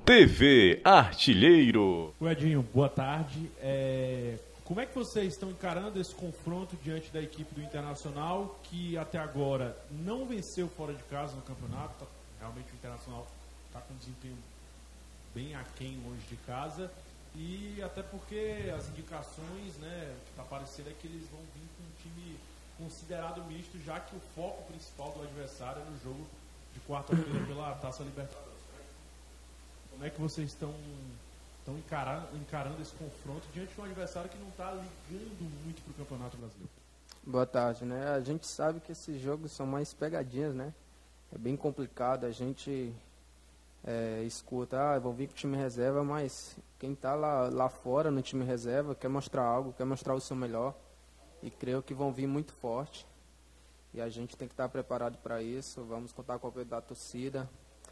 TV Artilheiro. Edinho, boa tarde. Como é que vocês estão encarando esse confronto diante da equipe do Internacional, que até agora não venceu fora de casa no campeonato? Realmente o Internacional está com um desempenho bem aquém longe de casa, e até porque as indicações, né, que está parecendo é que eles vão vir com um time considerado misto, já que o foco principal do adversário é no jogo de quarta-feira pela Taça Libertadores. Como é que vocês estão encarando esse confronto diante de um adversário que não está ligando muito para o Campeonato Brasileiro? Boa tarde, né? A gente sabe que esses jogos são mais pegadinhas, né? É bem complicado, a gente escuta, vou vir com o time reserva, mas quem está lá fora no time reserva quer mostrar algo, quer mostrar o seu melhor, e creio que vão vir muito forte, e a gente tem que estar preparado para isso. Vamos contar com o apoio da torcida,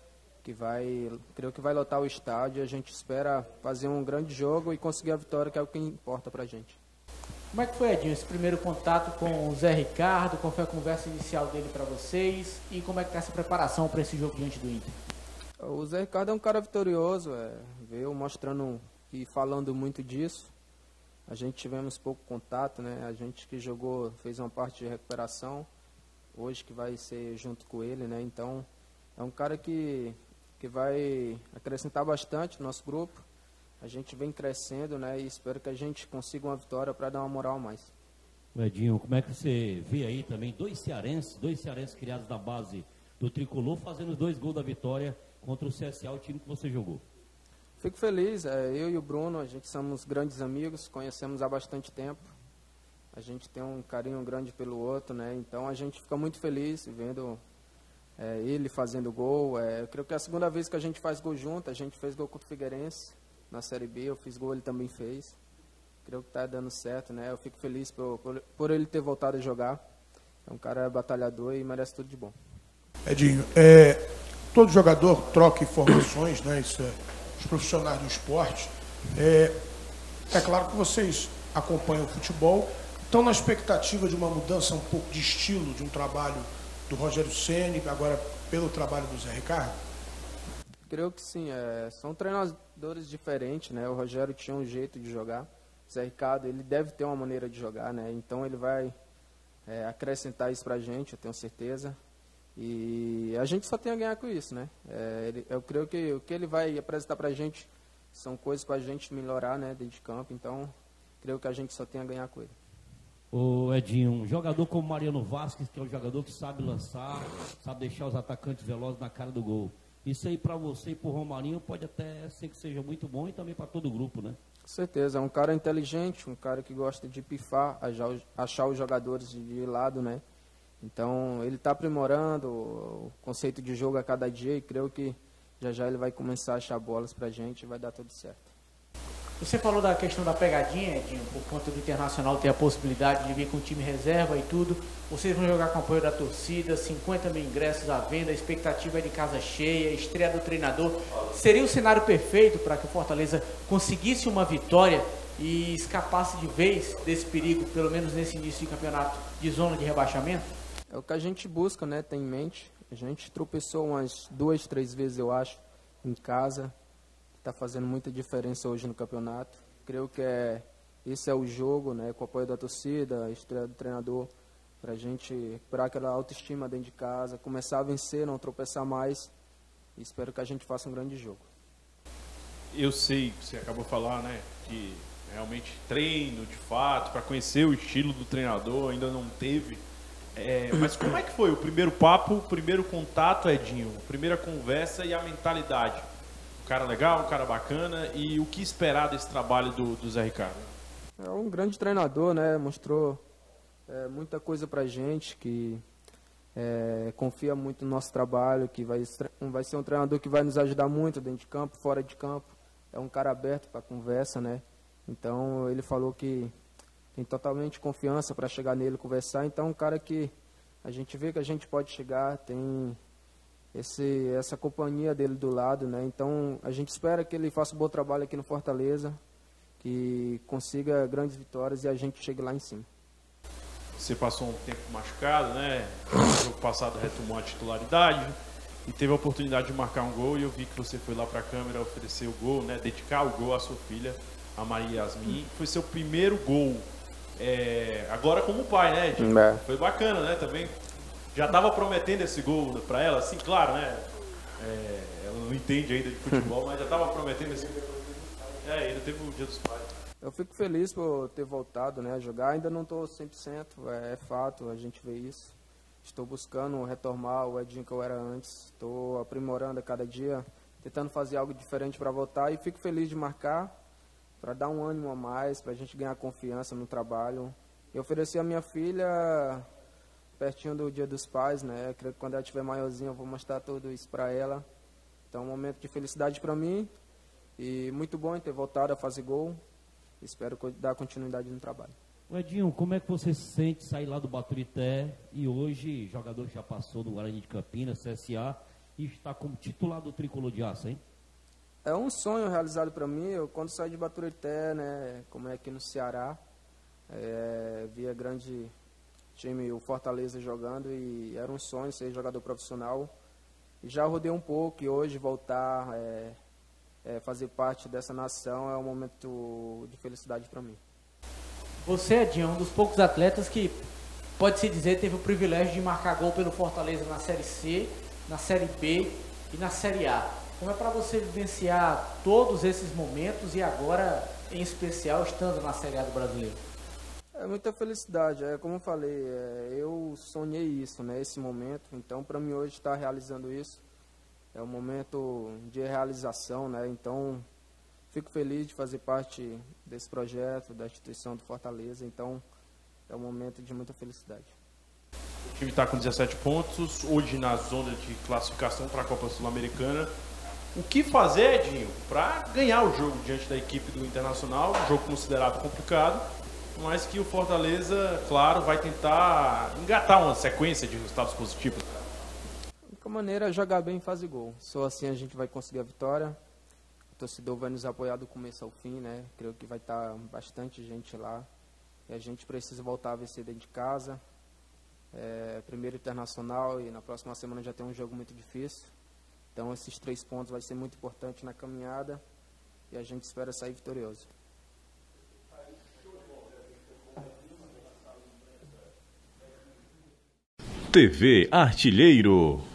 creio que vai lotar o estádio. A gente espera fazer um grande jogo e conseguir a vitória, que é o que importa pra gente. Como é que foi, Edinho, esse primeiro contato com o Zé Ricardo? Qual foi a conversa inicial dele para vocês? E como é que está essa preparação para esse jogo diante do Inter? O Zé Ricardo é um cara vitorioso, veio mostrando e falando muito disso. A gente tivemos pouco contato, né? A gente que jogou fez uma parte de recuperação, hoje que vai ser junto com ele, né? Então é um cara que vai acrescentar bastante no nosso grupo. A gente vem crescendo, né, e espero que a gente consiga uma vitória para dar uma moral a mais. Edinho, como é que você vê aí também dois cearenses criados da base do Tricolor, fazendo 2 gols da vitória contra o CSA, o time que você jogou? Fico feliz, eu e o Bruno, a gente somos grandes amigos, conhecemos há bastante tempo. A gente tem um carinho grande pelo outro, né, então a gente fica muito feliz vendo ele fazendo gol. Eu creio que é a segunda vez que a gente faz gol junto. A gente fez gol contra o Figueirense na Série B, eu fiz gol, ele também fez. Creio que está dando certo, né? Eu fico feliz por ele ter voltado a jogar. É um cara batalhador e merece tudo de bom. Edinho, todo jogador troca informações, né? Isso os profissionais do esporte. É claro que vocês acompanham o futebol, estão na expectativa de uma mudança um pouco de estilo, de um trabalho do Rogério Ceni, agora pelo trabalho do Zé Ricardo? Creio que sim, são treinadores diferentes, né? O Rogério tinha um jeito de jogar, o Zé Ricardo, ele deve ter uma maneira de jogar, né? Então ele vai acrescentar isso pra gente, eu tenho certeza, e a gente só tem a ganhar com isso, né? Eu creio que o que ele vai apresentar pra gente são coisas pra gente melhorar, né, dentro de campo, então creio que a gente só tem a ganhar com ele. Ô Edinho, um jogador como Mariano Vasquez, que é um jogador que sabe lançar, sabe deixar os atacantes velozes na cara do gol. Isso aí para você e para o Romarinho pode até ser que seja muito bom, e também para todo o grupo, né? Com certeza, é um cara inteligente, um cara que gosta de pifar, achar os jogadores de lado, né? Então ele está aprimorando o conceito de jogo a cada dia, e creio que já ele vai começar a achar bolas para a gente e vai dar tudo certo. Você falou da questão da pegadinha, Edinho, por conta do Internacional ter a possibilidade de vir com o time reserva e tudo. Vocês vão jogar com o apoio da torcida, 50 mil ingressos à venda, a expectativa é de casa cheia, estreia do treinador. Seria o cenário perfeito para que o Fortaleza conseguisse uma vitória e escapasse de vez desse perigo, pelo menos nesse início de campeonato, de zona de rebaixamento? É o que a gente busca, né, tem em mente. A gente tropeçou umas 2, 3 vezes, eu acho, em casa. Está fazendo muita diferença hoje no campeonato. Creio que esse é o jogo, né, com o apoio da torcida, a estreia do treinador, para a gente recuperar aquela autoestima dentro de casa, começar a vencer, não tropeçar mais, e espero que a gente faça um grande jogo. Eu sei que você acabou de falar, né, que realmente treino, de fato, para conhecer o estilo do treinador, ainda não teve. Mas como é que foi o primeiro papo, o primeiro contato, Edinho, a primeira conversa e a mentalidade? Um cara legal, um cara bacana, e o que esperar desse trabalho do Zé Ricardo? É um grande treinador, né? Mostrou muita coisa pra gente, que confia muito no nosso trabalho, que vai ser um treinador que vai nos ajudar muito dentro de campo, fora de campo. É um cara aberto para conversa, né? Então ele falou que tem totalmente confiança para chegar nele e conversar. Então é um cara que a gente vê que a gente pode chegar, tem essa companhia dele do lado, né? Então a gente espera que ele faça um bom trabalho aqui no Fortaleza, que consiga grandes vitórias e a gente chegue lá em cima. Você passou um tempo machucado, né? No jogo passado retomou a titularidade. e teve a oportunidade de marcar um gol, e eu vi que você foi lá para a câmera oferecer o gol, né, dedicar o gol à sua filha, a Maria Yasmin. Foi seu primeiro gol, agora como pai, né, Edinho? Foi bacana, né, também. Já estava prometendo esse gol para ela, assim, claro, né? Ela não entende ainda de futebol, mas já estava prometendo esse gol. Ainda teve o Dia dos Pais. Eu fico feliz por ter voltado, né, a jogar. Ainda não estou 100%, é fato, a gente vê isso. Estou buscando retomar o Edinho que eu era antes. Estou aprimorando a cada dia, tentando fazer algo diferente para voltar. E fico feliz de marcar, para dar um ânimo a mais, para a gente ganhar confiança no trabalho. Eu ofereci a minha filha pertinho do Dia dos Pais, né? Creio que quando ela estiver maiorzinha eu vou mostrar tudo isso para ela. Então é um momento de felicidade para mim e muito bom em ter voltado a fazer gol. Espero dar continuidade no trabalho. Edinho, como é que você se sente sair lá do Baturité e hoje, jogador que já passou do Guarani de Campinas, CSA, e está como titular do Tricolor de Aço, hein? É um sonho realizado para mim. Eu, quando saí de Baturité, né, como é aqui no Ceará, via grande time, o Fortaleza, jogando, e era um sonho ser jogador profissional. E já rodei um pouco, e hoje voltar, fazer parte dessa nação é um momento de felicidade para mim. Você, Edinho, é um dos poucos atletas que, pode-se dizer, teve o privilégio de marcar gol pelo Fortaleza na Série C, na Série B e na Série A. Como é para você vivenciar todos esses momentos e agora, em especial, estando na Série A do Brasileiro? É muita felicidade, como eu falei, eu sonhei isso, né, esse momento. Então, para mim hoje estar realizando isso é um momento de realização, né? Então, fico feliz de fazer parte desse projeto, da instituição do Fortaleza. Então, é um momento de muita felicidade. O time está com 17 pontos, hoje na zona de classificação para a Copa Sul-Americana. O que fazer, Edinho, para ganhar o jogo diante da equipe do Internacional? Um jogo considerado complicado, mas que o Fortaleza, claro, vai tentar engatar uma sequência de resultados positivos. A única maneira é jogar bem e fazer gol. Só assim a gente vai conseguir a vitória. O torcedor vai nos apoiar do começo ao fim, né? Creio que vai estar bastante gente lá. E a gente precisa voltar a vencer dentro de casa. Primeiro Internacional, e na próxima semana já tem um jogo muito difícil. Então esses 3 pontos vai ser muito importante na caminhada. E a gente espera sair vitorioso. TV Artilheiro.